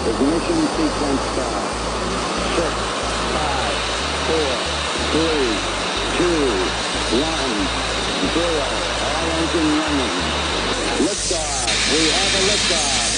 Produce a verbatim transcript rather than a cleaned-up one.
Ignition sequence start. Six, five, four, three, two, one, zero. All engine running. Liftoff. We have a liftoff.